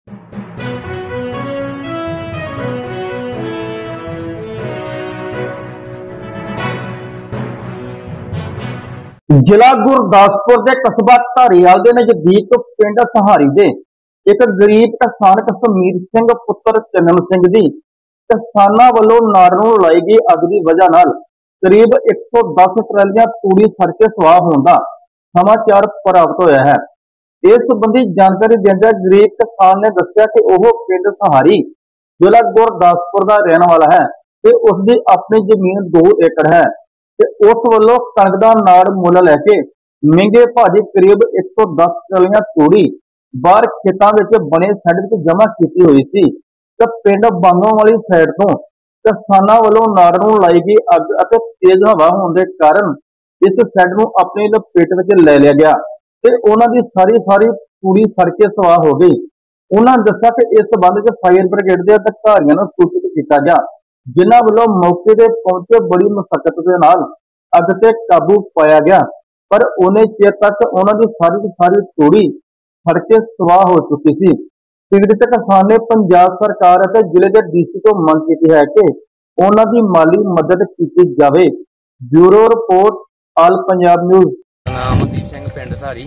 जिला गुरदासपुर के कस्बा धारीवाल के नजदीक पिंड सहारी दे एक गरीब किसान कश्मीर सिंह पुत्र चन्नन सिंह की किसानां वालों नाड़ नूं लाई गई अग की वजह नाल करीब 110 ट्रालियां तूड़ी सड़ के सुआह होने का समाचार प्राप्त होया है। इस संबंधी जानकारी देंदे गरीब किसान ने दस्सिया कि वह पिंड सहारी जिला गुरदासपुर का रहने वाला है ते उसकी अपनी जमीन 2 एकड़ है ते उस वालों कणक दा नाड़ मुल लैके महंगे भाजी करीब 110 ट्रालियां तूड़ी बाहर खेतों में बने सैड विच जमा की हुई सी ते पिंड बांगों वाली साइड तो किसानां वालों नाड़ नूं लाई गई अग अते तेज हवा होने के कारण इस सैड नूं अपनी लपेट विच ले लिया गया ते उन्हां दी सारी तूड़ी सड़ के सुआह हो गई। उन्होंने दस्सिया कि इस संबंध में फायर ब्रिगेड के अधिकारियों को सूचित किया गया, जिन्हां वालों मौके ते पहुंचे बड़ी मुशक्कत के नाल अग ते काबू पाया गया, पर उन्हें चेर तक उन्होंने सारी तूड़ी सड़ के सुआह हो चुकी थी। पीड़ित किसान ने पंजाब सरकार और जिले के डीसी को मंग की है कि उन्होंने माली मदद की जाए। Bureau report all Punjab news. नाम अमनदीप सिंह पिंड सहारी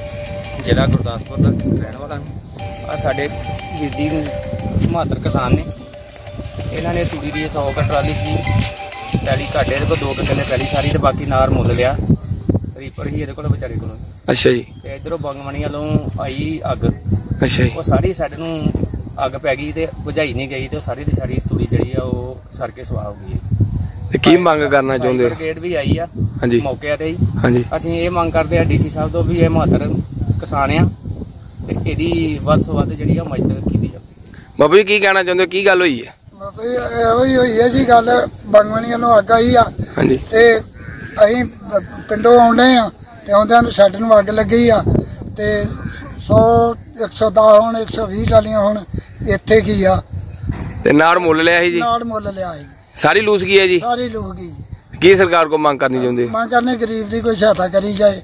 जिला गुरदासपुर का रहने वाला आ साडे वीर जी बहादुर किसान ने इन्हों ने तूड़ी की 100 ट्राली सी पैली घट है 2 किले पैली सारी तो बाकी नार मुल लिया रीपर ही ये बेचारे को। अच्छा जी। इधरों बंगमणी वालों आई अग। अच्छा जी। वो सारी साइड नूं अग पै गई तो बुझाई नहीं गई तो सारी की सारी तूड़ी जी सड़ के सुआह हो गई। की मंग करना चाहते हो? ब्रिगेड भी आई आ मौके ते ही। हाँ जी। असीं ये मंग करते हैं डीसी साहब तो भी ये बहादुर किसान आ ते इहदी वध तो वध जिहड़ी मदद की जाए। बाबू जी की कहना चाहते हो, की गल हुई है? बाबा जी एहो ही हुई है जी गल, बंगमणी वालों अग आई आ ते असीं पिंडों आउंदे आ ते आउंदिआं नूं सैड नूं अग लगी आ ते 100 110 हुण 120 ट्रालियां हुण इत्थे की आ ते नाड़ मुल लिया जी। नाड़ मुल लिया जी, सारी लूस की है जी। सारी लूस गई। की सरकार को मांग करनी चाहते? मांग करने गरीब की कोई सहायता करी जाए।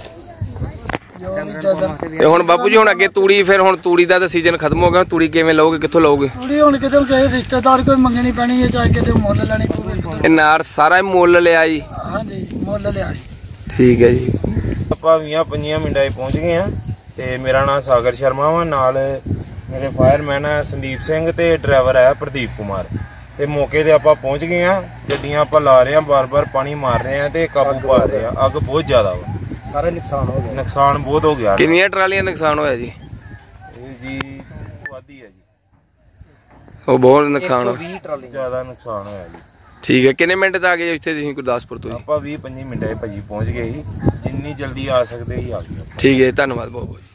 ते हुण बापू जी हुण अगे तूड़ी फिर हुण तूड़ी दा सीजन खत्म हो गया, तूड़ी किवें लओगे, कित्थों लओगे? तूड़ी हुण कितों किसी रिश्तेदार कोई मंगनी पैनी है चाहे किते मुल लैनी पूरे। नार सारा मुल लिया जी? हाँ जी मुल लिया जी। ठीक है जी। ਆਪਾਂ 20-25 ਮਿੰਟਾਂ 'ਚ ਪਹੁੰਚ ਗਏ ਆ ਤੇ ਮੇਰਾ ਨਾਮ ਸਾਗਰ ਸ਼ਰਮਾ ਵਾ, ਨਾਲ ਮੇਰੇ ਫਾਇਰਮੈਨ ਆ ਸੰਦੀਪ ਸਿੰਘ ਤੇ ਡਰਾਈਵਰ ਆ ਪ੍ਰਦੀਪ ਕੁਮਾਰ ਤੇ ਮੌਕੇ ਤੇ ਆਪਾਂ ਪਹੁੰਚ ਗਏ ਆ। ਗੱਡੀਆਂ ਆਪਾਂ ਲਾ ਰਹੇ ਆ, ਬਾਰ-ਬਾਰ ਪਾਣੀ ਮਾਰ ਰਹੇ ਆ ਤੇ ਕਾਬੂ ਪਾ ਰਹੇ ਆ। ਅੱਗ ਬਹੁਤ ਜ਼ਿਆਦਾ ਵਾ, सारा नुकसान हो गया। ਨੁਕਸਾਨ ਬਹੁਤ ਹੋ ਗਿਆ। ਕਿੰਨੀਆਂ ਟਰਾਲੀਆਂ ਨੁਕਸਾਨ ਹੋਇਆ ਜੀ? ਇਹ ਜੀ ਵਾਦੀ ਹੈ ਜੀ, ਉਹ ਬਹੁਤ ਨੁਕਸਾਨ ਹੋ 120 ट्राली ਜ਼ਿਆਦਾ ਨੁਕਸਾਨ ਹੋਇਆ ਜੀ। ਠੀਕ ਹੈ। ਕਿੰਨੇ ਮਿੰਟ ਤੱਕ ਆ ਗਏ ਇੱਥੇ ਤੁਸੀਂ ਗੁਰਦਾਸਪੁਰ ਤੋਂ ਜੀ? ਆਪਾਂ 20-25 ਮਿੰਟਾਂ 'ਚ ਭਾਜੀ ਪਹੁੰਚ ਗਏ ਸੀ, ਜਿੰਨੀ ਜਲਦੀ ਆ ਸਕਦੇ ਸੀ ਆ ਗਏ। ਠੀਕ ਹੈ, ਧੰਨਵਾਦ ਬਹੁਤ ਬਹੁਤ।